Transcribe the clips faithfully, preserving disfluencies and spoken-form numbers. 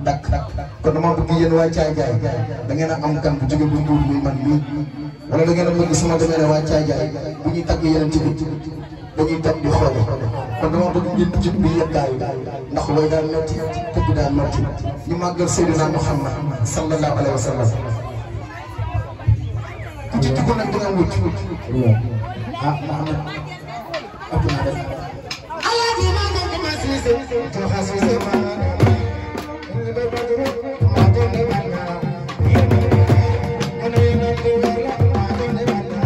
dakk kon dama bëgg yéen waa Caay Jaay da ngeen a am kan bu jóge bu Mbuur muy man mii wala da ngeen a bëgg suma demee ne waa Caay Jaay bu ñuy tagg yeneen ci bi dañuy toog di xoole kon dama bëgg ngeen jub bi yeggaayu ndax way daal metti tëgg daal metti ñu màggal Seydina Muhammad sallallahu alayhi wa sallam ku ci dugg nag dina wut ah Muhammad ëpp naa def Allah di ma ma ko ma siise to xasise ma ni ba badru ma ko ne wala ana yana ko wala ma ko ne wala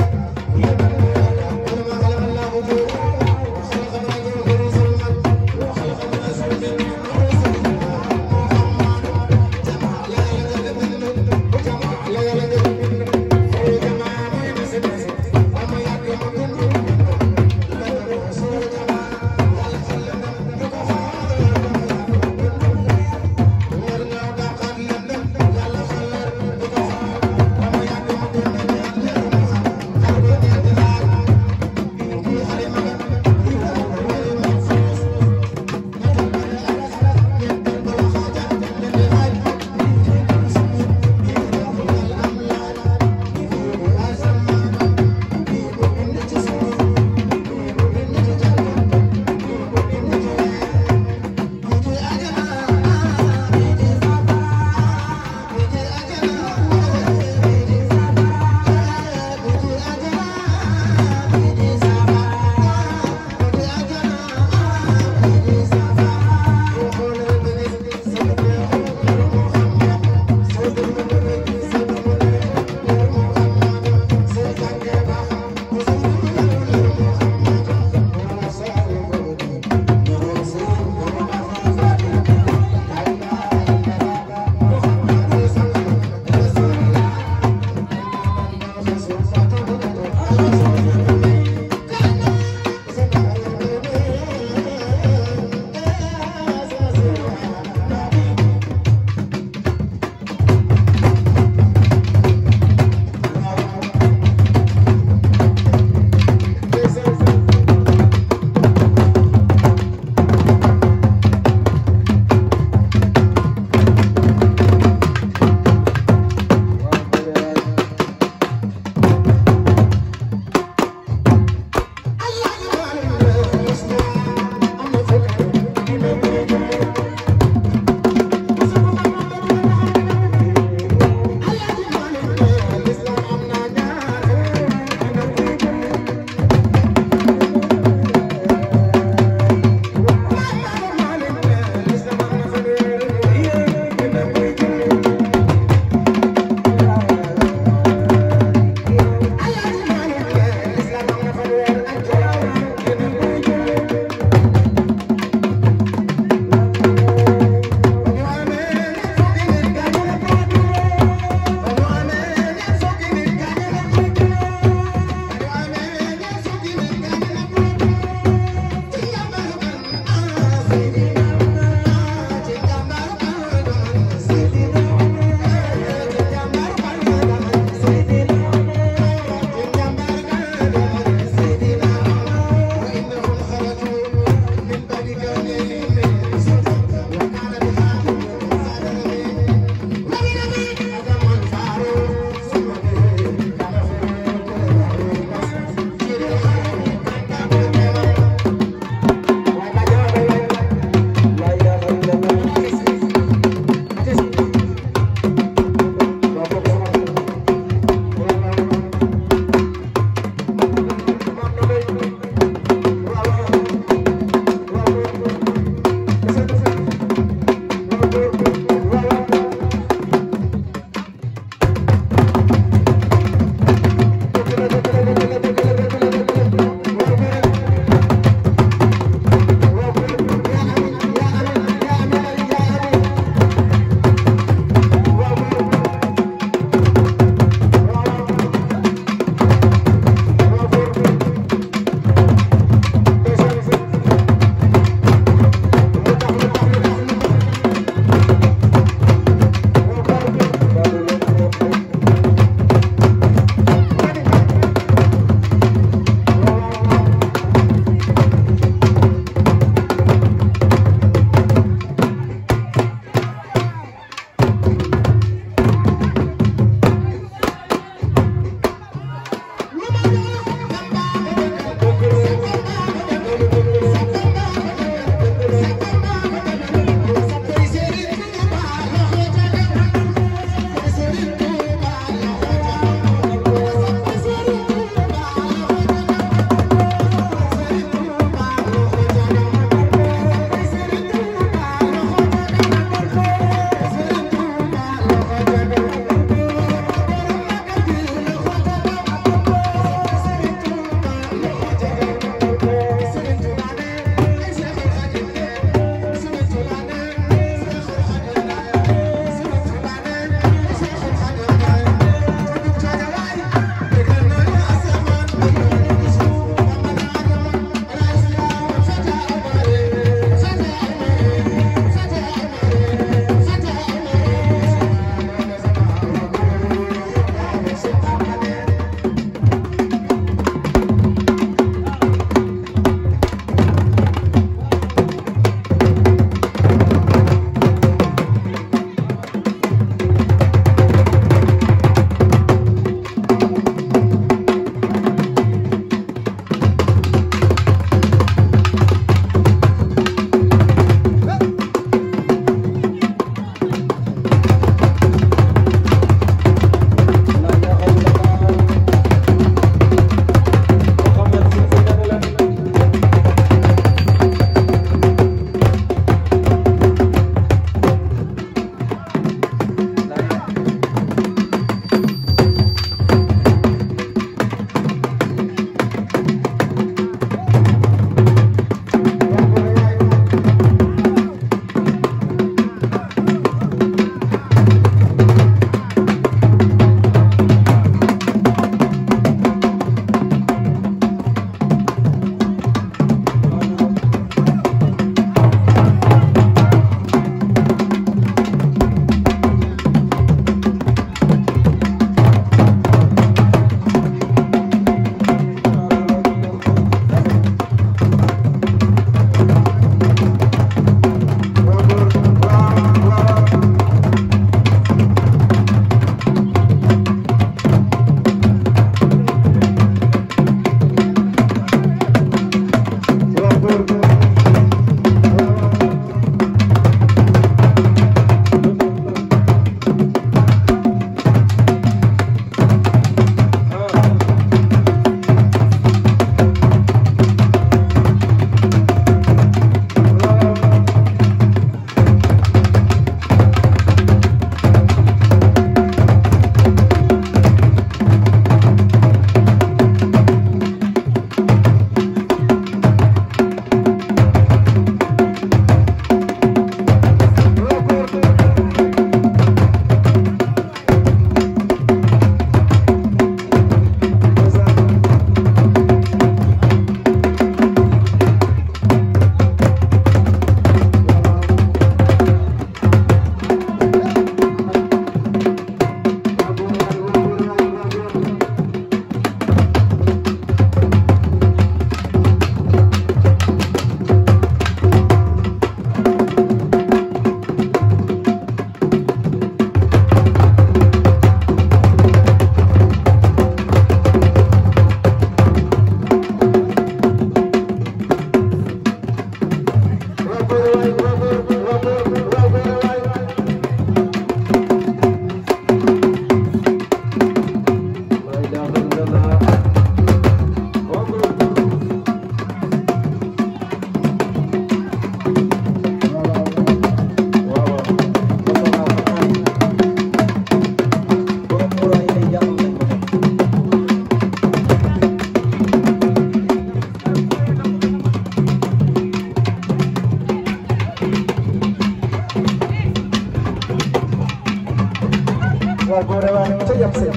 waaw góore waa ca yam seen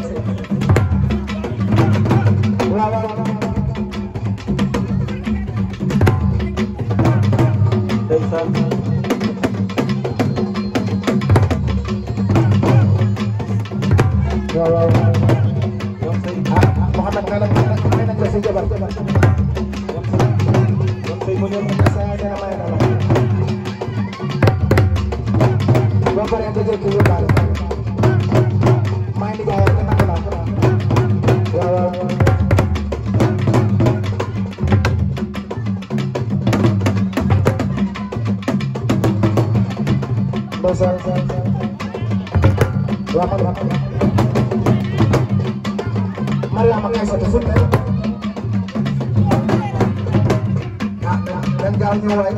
waaw waaw ndeysaan waaw waaw yam seen ah Mouhamed nana may nañ la sa jabar yam seen mu ñëw sa dana may na la ba pare nga jël ko yóbbaale maa ngi jaay ak naka la waaw waaw ndeysaan waaw man wax Mariama kay sa fu ne ah dañ gaaw ñëw waay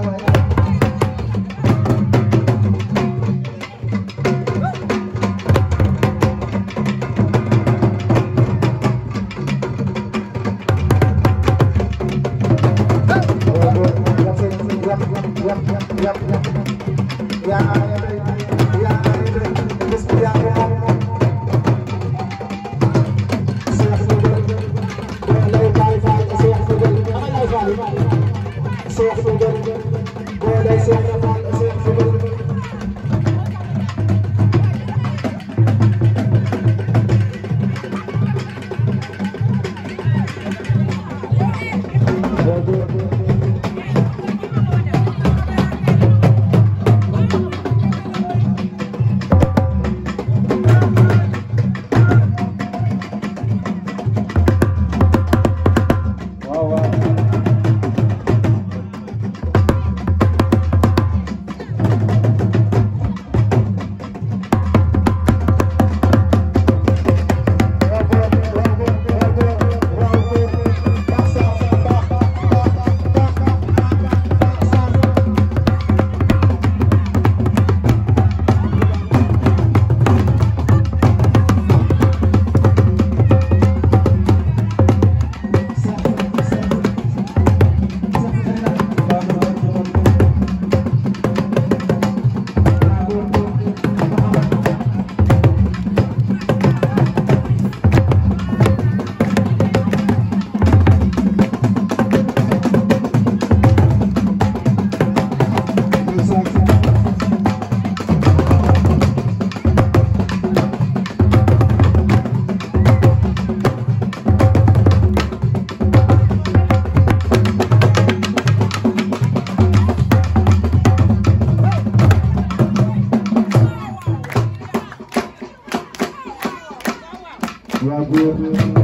Yeah,